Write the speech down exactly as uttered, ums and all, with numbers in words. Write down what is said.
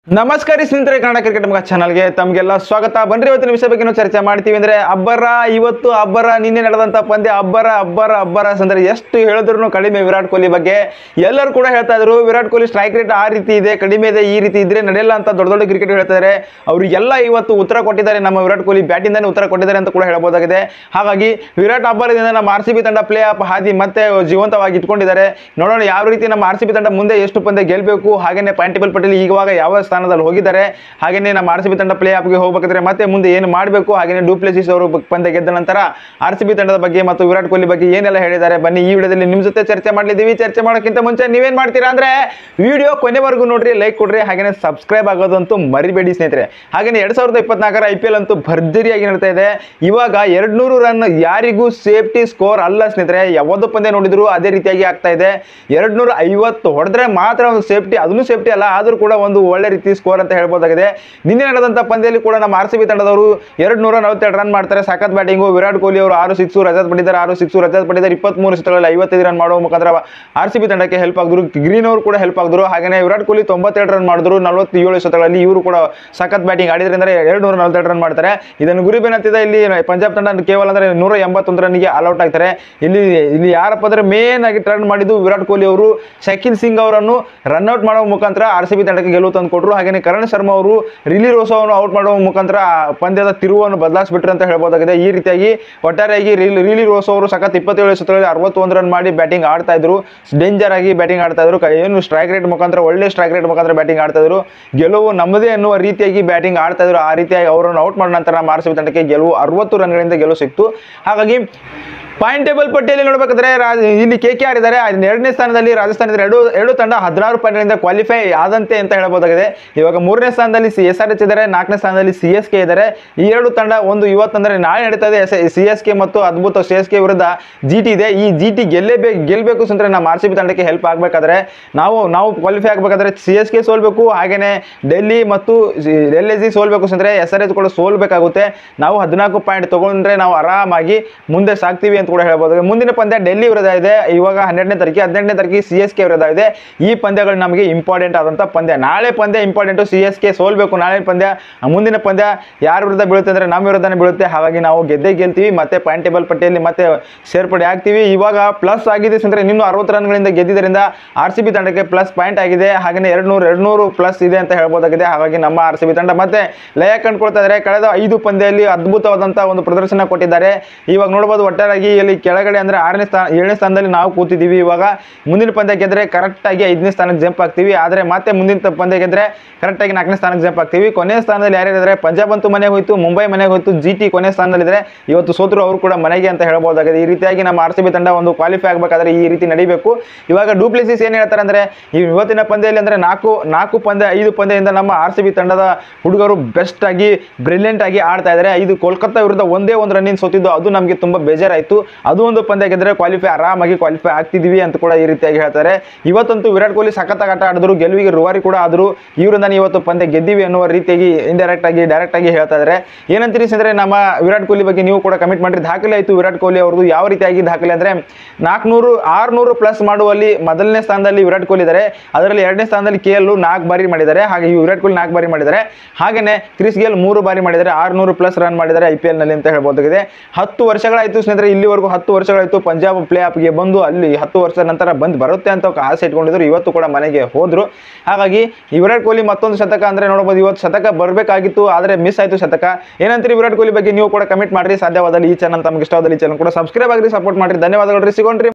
ನಮಸ್ಕಾರ ಸ್ನೇಹಿತರೆ, ಕನ್ನಡ ಕ್ರಿಕೆಟ್ ಮಗ ಚಾನಲ್ಗೆ ತಮಗೆಲ್ಲ ಸ್ವಾಗತ. ಬನ್ರಿ ಇವತ್ತಿನ ವಿಷಯ ಬಗ್ಗೆ ನಾವು ಚರ್ಚೆ ಮಾಡ್ತೀವಿ. ಅಂದ್ರೆ ಅಬ್ಬರ ಇವತ್ತು ಅಬ್ಬರ ನಿನ್ನೆ ನಡೆದಂತ ಪಂದ್ಯ ಅಬ್ಬರ ಅಬ್ಬರ ಅಬ್ಬರ ಅಂದ್ರೆ ಎಷ್ಟು ಹೇಳಿದ್ರು ಕಡಿಮೆ ವಿರಾಟ್ ಕೊಹ್ಲಿ ಬಗ್ಗೆ. ಎಲ್ಲರೂ ಕೂಡ ಹೇಳ್ತಾ ಇದ್ರು ವಿರಾಟ್ ಕೊಹ್ಲಿ ಸ್ಟ್ರೈಕ್ ರೇಟ್ ಆ ರೀತಿ ಇದೆ, ಕಡಿಮೆ ಇದೆ, ಈ ರೀತಿ ಇದ್ರೆ ನಡೆಯಲ್ಲ ಅಂತ ದೊಡ್ಡ ದೊಡ್ಡ ಕ್ರಿಕೆಟ್ ಹೇಳ್ತಾರೆ. ಅವರಿಗೆಲ್ಲ ಇವತ್ತು ಉತ್ತರ ಕೊಟ್ಟಿದ್ದಾರೆ. ನಮ್ಮ ವಿರಾಟ್ ಕೊಹ್ಲಿ ಬ್ಯಾಟಿಂದಾನೆ ಉತ್ತರ ಕೊಟ್ಟಿದ್ದಾರೆ ಅಂತ ಕೂಡ ಹೇಳಬಹುದಾಗಿದೆ. ಹಾಗಾಗಿ ವಿರಾಟ್ ಅಬ್ಬರದಿಂದ ನಮ್ಮ ಆರ್ ಸಿ ಬಿ ತಂಡ ಪ್ಲೇ ಆಫ್ ಹಾದಿ ಮತ್ತೆ ಜೀವಂತವಾಗಿ ಇಟ್ಕೊಂಡಿದ್ದಾರೆ. ನೋಡೋಣ ಯಾವ ರೀತಿ ನಮ್ಮ ಆರ್ ಸಿ ಬಿ ತಂಡ ಮುಂದೆ ಎಷ್ಟು ಪಂದ್ಯ ಗೆಲ್ಲಬೇಕು, ಹಾಗೇನೆ ಪಾಯಿಂಟ್ ಟೇಬಲ್ ಪಟ್ಟಿಯಲ್ಲಿ ಈಗವಾಗ ಯಾವ ಸ್ಥಾನದಲ್ಲಿ ಹೋಗಿದ್ದಾರೆ, ಹಾಗೇನೆ ನಮ್ಮ ಆರ್ ಸಿ ಬಿ ತಂಡ ಪ್ಲೇ ಆಫ್ಗೆ ಹೋಗಬೇಕಾದ್ರೆ ಮತ್ತೆ ಮುಂದೆ ಏನು ಮಾಡಬೇಕು, ಹಾಗೇನೆ ಡುಪ್ಲೆಸಿಸ್ ಅವರು ಪಂದ್ಯ ಗೆದ್ದ ನಂತರ ಆರ್ ಸಿ ಬಿ ತಂಡದ ಬಗ್ಗೆ ಮತ್ತು ವಿರಾಟ್ ಕೊಹ್ಲಿ ಬಗ್ಗೆ ಏನೆಲ್ಲ ಹೇಳಿದ್ದಾರೆ, ಬನ್ನಿ ಈ ವಿಡಿಯೋದಲ್ಲಿ ನಿಮ್ಮ ಜೊತೆ ಚರ್ಚೆ ಮಾಡಲಿದ್ದೀವಿ. ಚರ್ಚೆ ಮಾಡೋಕ್ಕಿಂತ ಮುಂಚೆ ನೀವೇನ್ ಮಾಡ್ತೀರಾ ಅಂದ್ರೆ ವಿಡಿಯೋ ಕೊನೆವರೆಗೂ ನೋಡ್ರಿ, ಲೈಕ್ ಕೊಡ್ರಿ, ಹಾಗೇನೆ ಸಬ್ಸ್ಕ್ರೈಬ್ ಆಗೋದಂತೂ ಮರಿಬೇಡಿ ಸ್ನೇಹಿತರೆ. ಹಾಗೇನೆ ಎರಡ್ ಸಾವಿರದ ಇಪ್ಪತ್ನಾಲ್ಕರ ಐ ಪಿ ಎಲ್ ಅಂತೂ ಭರ್ಜರಿಯಾಗಿ ನಡೀತಾ ಇದೆ. ಇವಾಗ ಎರಡ್ ನೂರು ರನ್ ಯಾರಿಗೂ ಸೇಫ್ಟಿ ಸ್ಕೋರ್ ಅಲ್ಲ ಸ್ನೇಹಿತರೆ. ಯಾವುದು ಪಂದ್ಯ ನೋಡಿದ್ರು ಅದೇ ರೀತಿಯಾಗಿ ಆಗ್ತಾ ಇದೆ. ಎರಡ್ ನೂರ ಐವತ್ತು ಹೊಡೆದ್ರೆ ಮಾತ್ರ ಒಂದು ಸೇಫ್ಟಿ, ಅದನ್ನು ಸೇಫ್ಟಿ ಅಲ್ಲ, ಆದ್ರೂ ಕೂಡ ಒಂದು ಒಳ್ಳೆ ರೀತಿ ಸ್ಕೋರ್ ಅಂತ ಹೇಳ್ಬೋದಾಗಿದೆ. ನಿನ್ನೆ ನಡೆದಂತ ಪಂದ್ಯದಲ್ಲಿ ಕೂಡ ನಮ್ಮ ಆರ್ ಸಿ ಬಿ ತಂಡದವರು ಎರಡ್ ನೂರ ನಲವತ್ತೆರಡು ರನ್ ಮಾಡ್ತಾರೆ. ಸಖತ್ ಬ್ಯಾಟಿಂಗು. ವಿರಾಟ್ ಕೊಹ್ಲಿ ಅವರು ಆರು ಸಿಕ್ಸ್, ರಜತ್ ಪಡಿದಾರ್ ಆರು ಸಿಕ್ಸ್, ರಜತ್ ಪಡಿದಾರ್ ಇಪ್ಪತ್ಮೂರು ಸೆಟ್ಗಳಲ್ಲಿ ಐವತ್ತೈದು ರನ್ ಮಾಡುವ ಮುಖಾಂತರ ಆರ್ ಸಿ ಬಿ ತಂಡಕ್ಕೆ ಹೆಲ್ಪ್ ಆಗಿದ್ರು. ಗ್ರೀನ್ ಅವರು ಕೂಡ ಹೆಲ್ಪ್ ಆಗಿದ್ರು. ಹಾಗೆ ವಿರಾಟ್ ಕೊಹ್ಲಿ ತೊಂಬತ್ತೆರಡು ರನ್ ಮಾಡಿದ್ರು ನಲವತ್ತೇಳು ಸೆಟ್ಗಳಲ್ಲಿ. ಇವರು ಕೂಡ ಸಖತ್ ಬ್ಯಾಟಿಂಗ್ ಆಡಿದ್ರಿಂದ ಎರಡು ನೂರ ನಲವತ್ತೆರಡು ರನ್ ಮಾಡ್ತಾರೆ. ಇದನ್ನು ಗುರಿಬೇನಂತಿದೆ. ಇಲ್ಲಿ ಪಂಜಾಬ್ ತಂಡ ಕೇವಲ ಅಂದ್ರೆ ನೂರ ಎಂಬತ್ತೊಂದು ರನ್ಗೆ ಆಲ್ ಔಟ್ ಆಗ್ತಾರೆ. ಇಲ್ಲಿ ಇಲ್ಲಿ ಯಾರಪ್ಪ ಅಂದ್ರೆ ಮೇನ್ ಆಗಿ ಟರ್ನ್ ಮಾಡಿದ್ದು ವಿರಾಟ್ ಕೊಹ್ಲಿ ಅವರು ಶಕೀಲ್ ಸಿಂಗ್ ಅವರನ್ನು ರನ್ಔಟ್ ಮಾಡುವ ಮುಖಾಂತರ ಆರ್ ಸಿ ಬಿ ತಂಡಕ್ಕೆ ಗೆಲುವು ತಂದು ಕೊಟ್ಟರು. ಹಾಗೆ ಕರಣ್ ಶರ್ಮಾ ಅವರು ರಿಲಿ ರೋಸೋವನ್ನು ಔಟ್ ಮಾಡುವ ಮುಖಾಂತರ ಪಂದ್ಯದ ತಿರುವನ್ನು ಬದಲಾಯಿಸಿಬಿಟ್ರು ಅಂತ ಹೇಳ್ಬೋದಾಗಿದೆ. ಈ ರೀತಿಯಾಗಿ ಒಟ್ಟಾರೆಯಾಗಿ ರಿಲಿ ರೋಸೋ ಅವರು ಸಖತ್ ಇಪ್ಪತ್ತೇಳು ಎಸೆತಗಳಲ್ಲಿ ಅರವತ್ತೊಂದು ರನ್ ಮಾಡಿ ಬ್ಯಾಟಿಂಗ್ ಆಡ್ತಾ ಇದ್ರು. ಡೇಂಜರ್ ಆಗಿ ಬ್ಯಾಟಿಂಗ್ ಆಡ್ತಾ ಇದ್ರು. ಏನು ಸ್ಟ್ರೈಕ್ ರೇಟ್ ಮುಖಾಂತರ ಒಳ್ಳೆ ಸ್ಟ್ರೈಕ್ ರೇಟ್ ಮುಖಾಂತರ ಬ್ಯಾಟಿಂಗ್ ಆಡ್ತಾ ಇದ್ರು. ಗೆಲುವು ನಮ್ಮದೇ ಎನ್ನುವ ರೀತಿಯಾಗಿ ಬ್ಯಾಟಿಂಗ್ ಆಡ್ತಾ ಇದ್ರು. ಆ ರೀತಿಯಾಗಿ ಅವರನ್ನು ಔಟ್ ಮಾಡಿದ ನಂತರ ಆರ್ ಸಿ ಬಿ ತಂಡಕ್ಕೆ ಗೆಲುವು ಅರವತ್ತು ರನ್ಗಳಿಂದ ಗೆಲುವು ಸಿಕ್ತು. ಹಾಗಾಗಿ ಪಾಯಿಂಟ್ ಟೇಬಲ್ ಪಟ್ಟಿಯಲ್ಲಿ ನೋಡಬೇಕಾದ್ರೆ ಇಲ್ಲಿ ಕೆ ಕೆ ಆರ್ ಇದ್ದಾರೆ. ಎರಡನೇ ಸ್ಥಾನದಲ್ಲಿ ರಾಜಸ್ಥಾನ ಇದ್ದಾರೆ. ಎರಡು ಎರಡು ತಂಡ ಹದಿನಾರು ಪಾಯಿಂಟ್ಗಳಿಂದ ಕ್ವಾಲಿಫೈ ಆದಂತೆ ಅಂತ ಹೇಳಬಹುದಾಗಿದೆ. ಇವಾಗ ಮೂರನೇ ಸ್ಥಾನದಲ್ಲಿ ಸಿ ಎಸ್ ಆರ್ ಎಚ್ ಇದ್ದಾರೆ, ನಾಲ್ಕನೇ ಸ್ಥಾನದಲ್ಲಿ ಸಿ ಎಸ್ ಕೆ ಇದ್ದಾರೆ. ಈ ಎರಡು ತಂಡ ಒಂದು ಇವತ್ತಂದ್ರೆ ನಾಳೆ ನಡೀತಾ ಇದೆ ಸಿ ಎಸ್ ಕೆ ಮತ್ತು ಅದ್ಭುತ ಸಿ ಎಸ್ ಕೆ ವಿರುದ್ಧ ಜಿ ಟಿ ಇದೆ. ಈ ಜಿ ಟಿ ಗೆಲ್ಲೇಬೇಕು ಗೆಲ್ಲಬೇಕು ಅಂದ್ರೆ ನಮ್ಮ ಆರ್ ಸಿ ಬಿ ತಂಡಕ್ಕೆ ಹೆಲ್ಪ್ ಆಗಬೇಕಾದ್ರೆ ನಾವು ನಾವು ಕ್ವಾಲಿಫೈ ಆಗಬೇಕಾದ್ರೆ ಸಿ ಎಸ್ ಕೆ ಸೋಲ್ಬೇಕು, ಹಾಗೇನೆ ಡೆಲ್ಲಿ ಮತ್ತು ಎಲ್ ಎಸ್ ಜಿ ಸೋಲ್ಬೇಕು ಅಂದ್ರೆ ಎಸ್ ಆರ್ ಎಚ್ ಕೂಡ ಸೋಲ್ಬೇಕಾಗುತ್ತೆ. ನಾವು ಹದಿನಾಲ್ಕು ಪಾಯಿಂಟ್ ತಗೊಂಡ್ರೆ ನಾವು ಆರಾಮಾಗಿ ಮುಂದೆ ಸಾಕ್ತೀವಿ ಕೂಡ ಹೇಳಬಹುದು. ಮುಂದಿನ ಪಂದ್ಯ ಡೆಲ್ಲಿ ವಿರುದ್ಧ ಇದೆ. ಇವಾಗ ಹನ್ನೆರಡನೇ ತಾರೀಕು ಹದಿನೆಂಟನೇ ತಾರೀಕಿಗೆ ಸಿ ಎಸ್ ಕೆ ವಿರುದ್ಧ ಇದೆ. ಈ ಪಂದ್ಯಗಳು ನಮಗೆ ಇಂಪಾರ್ಟೆಂಟ್ ಆದಂತ ಪಂದ್ಯ. ನಾಳೆ ಪಂದ್ಯ ಇಂಪಾರ್ಟೆಂಟ್. ಸಿ ಎಸ್ ಕೆ ಸೋಲ್ಬೇಕು ನಾಳೆ ಪಂದ್ಯ. ಮುಂದಿನ ಪಂದ್ಯ ಯಾರ ವಿರುದ್ಧ ಬೀಳುತ್ತೆ ಅಂದ್ರೆ ನಮ್ಮ ವಿರುದ್ಧನೇ ಬೀಳುತ್ತೆ. ಹಾಗಾಗಿ ನಾವು ಗೆದ್ದೇ ಗೆಲ್ತೀವಿ, ಮತ್ತೆ ಪಾಯಿಂಟ್ ಟೇಬಲ್ ಪಟ್ಟಿಯಲ್ಲಿ ಮತ್ತೆ ಸೇರ್ಪಡೆ ಆಗ್ತೀವಿ. ಇವಾಗ ಪ್ಲಸ್ ಆಗಿದೆ ಅಂದ್ರೆ ಇನ್ನೂ ಅರವತ್ತು ರನ್ಗಳಿಂದ ಗೆದ್ದಿದ್ದರಿಂದ ಆರ್ ಸಿ ಬಿ ತಂಡಕ್ಕೆ ಪ್ಲಸ್ ಪಾಯಿಂಟ್ ಆಗಿದೆ. ಹಾಗೆ ಎರಡು ನೂರು ಎರಡು ನೂರು ಪ್ಲಸ್ ಇದೆ ಅಂತ ಹೇಳ್ಬೋದಾಗಿದೆ. ಹಾಗಾಗಿ ನಮ್ಮ ಆರ್ ಸಿ ಬಿ ತಂಡ ಮತ್ತೆ ಲಯ ಕಂಡುಕೊಳ್ತಾ ಇದ್ದಾರೆ. ಕಳೆದ ಐದು ಪಂದ್ಯದಲ್ಲಿ ಅದ್ಭುತವಾದಂತಹ ಒಂದು ಪ್ರದರ್ಶನ ಕೊಟ್ಟಿದ್ದಾರೆ. ಇವಾಗ ನೋಡಬಹುದು ಒಟ್ಟಾರೆಯಾಗಿ ಇಲ್ಲಿ ಕೆಳಗಡೆ ಅಂದ್ರೆ ಆರನೇ ಸ್ಥಾನ ಏಳನೇ ಸ್ಥಾನದಲ್ಲಿ ನಾವು ಕೂತಿದ್ದೀವಿ. ಇವಾಗ ಮುಂದಿನ ಪಂದ್ಯ ಗೆದ್ರೆ ಕರೆಕ್ಟ್ ಆಗಿ ಐದನೇ ಸ್ಥಾನಕ್ಕೆ ಜಂಪ್ ಆಗ್ತೀವಿ. ಆದ್ರೆ ಮತ್ತೆ ಮುಂದಿನ ಪಂದ್ಯ ಗೆದ್ರೆ ಕರೆಕ್ಟ್ ಆಗಿ ನಾಲ್ಕನೇ ಸ್ಥಾನಕ್ಕೆ ಜಂಪ್ ಆಗ್ತೀವಿ. ಕೊನೆಯ ಸ್ಥಾನದಲ್ಲಿ ಯಾರ್ಯಾರಿದ್ರೆ ಪಂಜಾಬ್ ಅಂತೂ ಮನೆಗೆ ಹೋಯ್ತು, ಮುಂಬೈ ಮನೆಗೆ ಹೋಯ್ತು, ಜಿ ಟಿ ಕೊನೆಯ ಸ್ಥಾನದಲ್ಲಿದ್ರೆ ಇವತ್ತು ಸೋತರು ಅವರು ಕೂಡ ಮನೆಗೆ ಅಂತ ಹೇಳಬಹುದಾಗಿದೆ. ಈ ರೀತಿಯಾಗಿ ನಮ್ಮ ಆರ್ ಸಿ ಬಿ ತಂಡ ಒಂದು ಕ್ವಾಲಿಫೈ ಆಗಬೇಕಾದ್ರೆ ಈ ರೀತಿ ನಡೀಬೇಕು. ಇವಾಗ ಡುಪ್ಲೆಸಿಸ್ ಏನ್ ಹೇಳ್ತಾರೆ ಅಂದ್ರೆ ಈ ಇವತ್ತಿನ ಪಂದ್ಯದಲ್ಲಿ ಅಂದ್ರೆ ನಾಲ್ಕು ನಾಲ್ಕು ಪಂದ್ಯ ಐದು ಪಂದ್ಯದಿಂದ ನಮ್ಮ ಆರ್ ಸಿ ಬಿ ತಂಡದ ಹುಡುಗರು ಬೆಸ್ಟ್ ಆಗಿ ಬ್ರಿಲಿಯಂಟ್ ಆಗಿ ಆಡ್ತಾ ಇದ್ದಾರೆ. ಇದು ಕೋಲ್ಕತ್ತಾ ವಿರುದ್ಧ ಒಂದೇ ಒಂದು ರನ್ನಿಂಗ್ ಸೋತಿದ್ದು, ಅದು ನಮಗೆ ತುಂಬಾ ಬೇಜಾರಾಯಿತು. ಅದು ಒಂದು ಪಂದ್ಯ ಗೆದ್ರೆ ಕ್ವಾಲಿಫೈ ಆರಾಮಾಗಿ ಕ್ವಾಲಿಫೈ ಆಗ್ತಿದೀವಿ ಅಂತ ಕೂಡ ಈ ರೀತಿಯಾಗಿ ಹೇಳ್ತಾರೆ. ಇವತ್ತಂತೂ ವಿರಾಟ್ ಕೊಹ್ಲಿ ಸಖತ್ತಾಗಿ ಆಟ ಆಡಿದ್ರು, ಗೆಲುವಿಗೆ ರೂವಾರಿ ಕೂಡ ಆದ್ರು. ಇವರಿಂದ ಇವತ್ತು ಪಂದ್ಯ ಗೆದ್ದಿವಿ ಅನ್ನುವ ರೀತಿಯಾಗಿ ಇಂಡೈರೆಕ್ಟ್ ಆಗಿ ಡೈರೆಕ್ಟ್ ಆಗಿ ಹೇಳ್ತಾ ಇದ್ದಾರೆ. ಏನಂತೀರಿ ಅಂದ್ರೆ ನಮ್ಮ ವಿರಾಟ್ ಕೊಹ್ಲಿ ಬಗ್ಗೆ ನೀವು ಕೂಡ ಕಮೆಂಟ್ ಮಾಡಿ. ದಾಖಲೆ ಆಯಿತು ವಿರಾಟ್ ಕೊಹ್ಲಿ ಅವ್ರದ್ದು. ಯಾವ ರೀತಿಯಾಗಿ ದಾಖಲೆ ಅಂದ್ರೆ ನಾಲ್ಕುನೂರು ಆರ್ನೂರು ಪ್ಲಸ್ ಮಾಡುವಲ್ಲಿ ಮೊದಲನೇ ಸ್ಥಾನದಲ್ಲಿ ವಿರಾಟ್ ಕೊಹ್ಲಿ ಇದ್ದಾರೆ. ಅದರಲ್ಲಿ ಎರಡನೇ ಸ್ಥಾನದಲ್ಲಿ ಕೆ ಎಲ್ ನಾಲ್ಕು ಬಾರಿ ಮಾಡಿದ್ದಾರೆ. ಹಾಗೆ ವಿರಾಟ್ ಕೊಹ್ಲಿ ನಾಲ್ಕು ಬಾರಿ ಮಾಡಿದ್ದಾರೆ. ಹಾಗೇನೆ ಕ್ರಿಸ್ ಗೇಲ್ ಮೂರು ಬಾರಿ ಮಾಡಿದ್ದಾರೆ. ಆರ್ನೂರು ಪ್ಲಸ್ ರನ್ ಮಾಡಿದ್ದಾರೆ ಐ ಪಿ ಎಲ್ ನಲ್ಲಿ ಅಂತ ಹೇಳ್ಬೋದಾಗಿದೆ. ಹತ್ತು ವರ್ಷಗಳಾಯ್ತು ಸ್ನೇಹಿತರೆ, ಇಲ್ಲಿವರೆಗೂ ಹತ್ತು ವರ್ಷಗಳಾಯ್ತು ಪಂಜಾಬ್ ಪ್ಲೇ ಆಫ್ಗೆ ಬಂದು. ಅಲ್ಲಿ ಹತ್ತು ವರ್ಷದ ನಂತರ ಬಂದು ಬರುತ್ತೆ ಅಂತ ಆಸೆ ಇಟ್ಕೊಂಡಿದ್ರು. ಇವತ್ತು ಕೂಡ ಮನೆಗೆ ಹೋದ್ರು. ಹಾಗಾಗಿ ಈ ವಿರಾಟ್ ಕೊಹ್ಲಿ ಮತ್ತೊಂದು ಶತಕ ಅಂದ್ರೆ ನೋಡಬಹುದು. ಇವತ್ತು ಶತಕ ಬರಬೇಕಾಗಿತ್ತು, ಆದ್ರೆ ಮಿಸ್ ಆಯ್ತು ಶತಕ. ಏನಂತೀರಿ ವಿರಾಟ್ ಕೊಹ್ಲಿ ಬಗ್ಗೆ ನೀವು ಕೂಡ ಕಮೆಂಟ್ ಮಾಡ್ರಿ. ಸಾಧ್ಯವಾದಲ್ಲಿ ಈ ಚಾನಲ್ ತಮಗೆ ಇಷ್ಟವಾದಲ್ಲಿ ಈ ಚಾನಲ್ ಕೂಡ ಸಬ್ಸ್ಕ್ರೈಬ್ ಆಗ್ರಿ, ಸಪೋರ್ಟ್ ಮಾಡ್ರಿ. ಧನ್ಯವಾದಗಳು. ಸಿಗೋಣ್ರಿ.